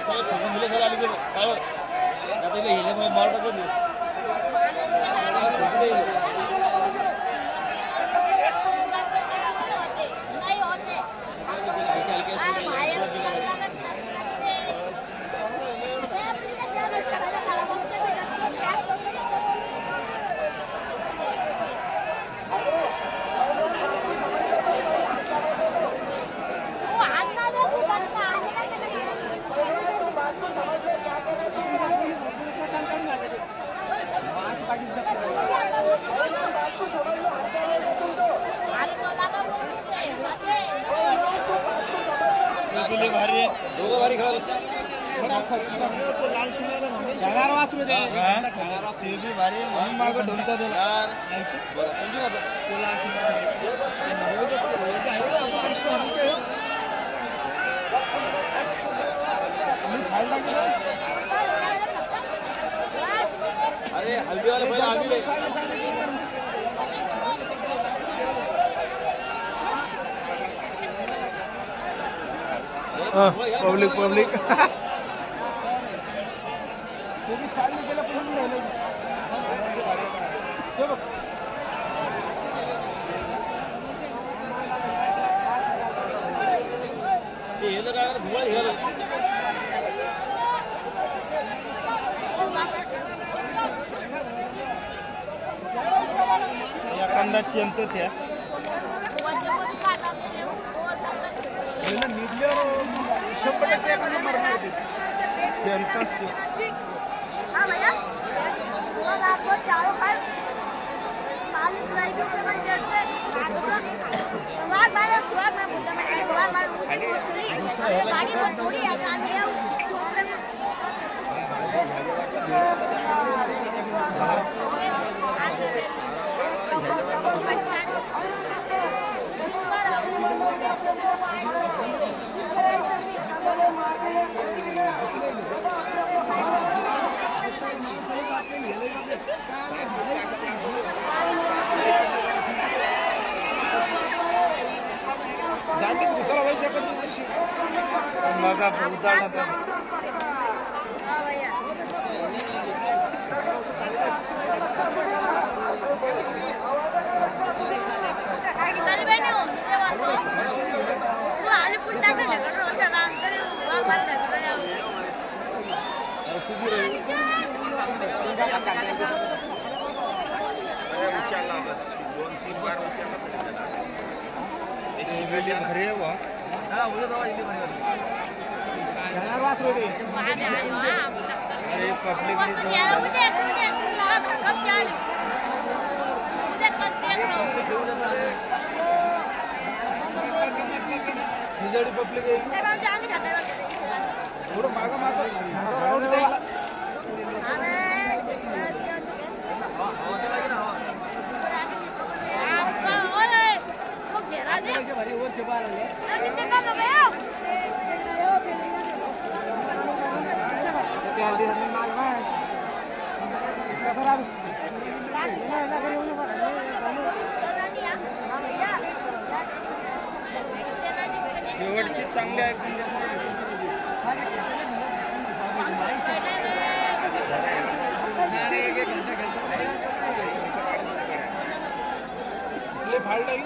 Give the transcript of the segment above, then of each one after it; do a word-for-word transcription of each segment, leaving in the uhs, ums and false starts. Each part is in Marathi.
अरे हल्दी वाले पहले आगे पब्लिक पब्लिक तुम्ही चालू केलं पण राहिलं चलो ते हे लगा धुवा घ्यायला एखादाची अंत त्या शंभर टक्के एखादा मरणार होते जनता असते जानते दुसरा वैश मगा उदाहरण उचलला दोन तीन बार उचलला तरी भारी आहे बा हा उद्या दवा इथे जाणार वास रे अरे पब्लिक ने जो निजडी पब्लिक थोडं मागं मागं राऊंड द्यायला भारी वर चुपा लागले शेवटची चांगली आहे फाड़ नहीं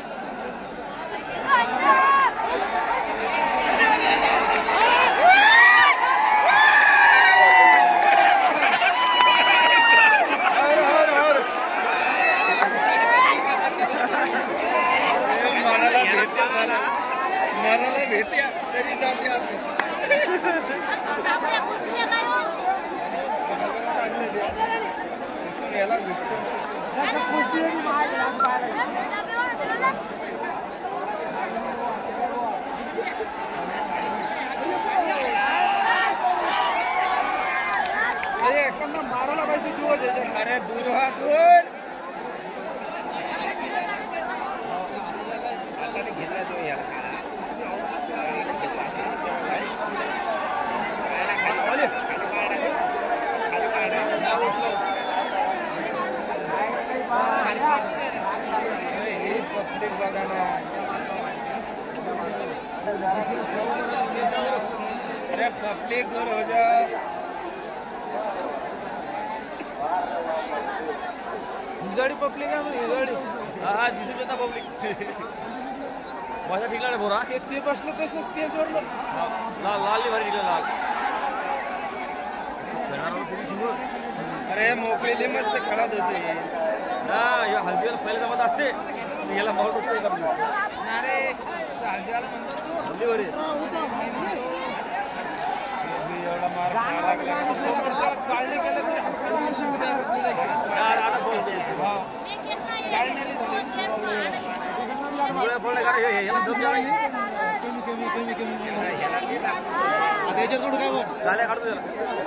मराला भेटते तरी जाते याला भेटतो अरे एखादा मारायला पाहिजे जीव द्यायचे अरे दूर व्हा दूर हाताने घेतला तो यार पब्लिक बघा ना पब्लिक दूर हो जाओ. हिजाडी पब्लिक आहे मग हिजाडी हा हा दिसून येत पब्लिक माझ्या ठिकाणी बोरा ते ते बसलं तसं स्टेजवर लाल लाल भारी ठिकाण लाल अरे मोकळी मस्त खेळत होते. हा या हल्दीला पहिले जमत असते याला माहोल होतो एका अरे हल्दीवाला म्हणतो तू हल्दीवर एवढा मार खायला लागला. समोरच्याला चालणे केलं तरी आता बोलते बोलणे का हे याला दम द्यावा लागेल. कमी कमी कमी कमी आता याच्याकडून काय बघ. गाड्या काढतो त्याला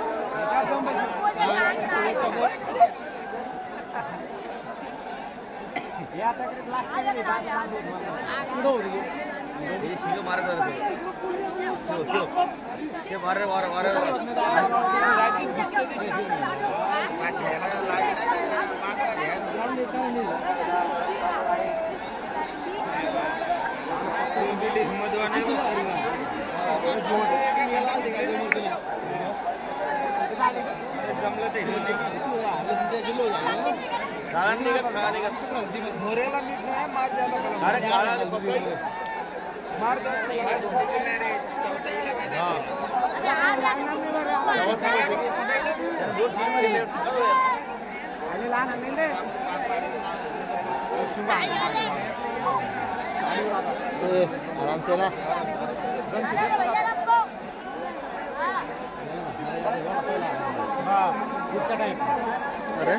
हे शिंग मारत ते मारे वार वारे हिंमतवाने जमलं ते काळा निघत काळा निघत घोऱ्याला नीट नाही मार द्यायला अरे काळा मार द्या आराम से ना अरे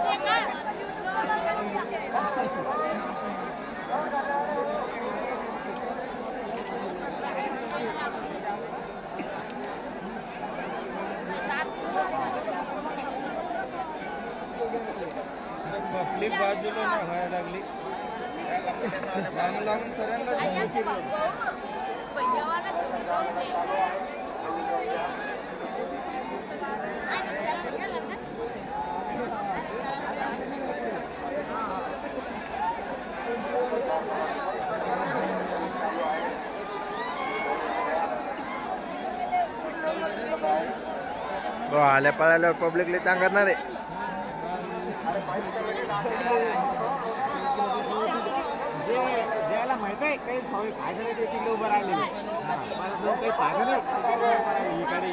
पब्लिक बाजूला ना व्हायला लागली. लागून लागून सगळ्यांना आल्या पळाल्यावर पब्लिकले चांगणार आहे. ज्याला माहित आहे काही फायदा नाही त्याची उभं राहिलेली मला जो काही फायदा नाही इकडे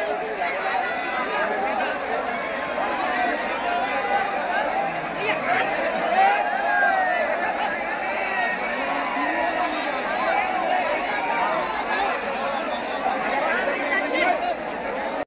Yeah.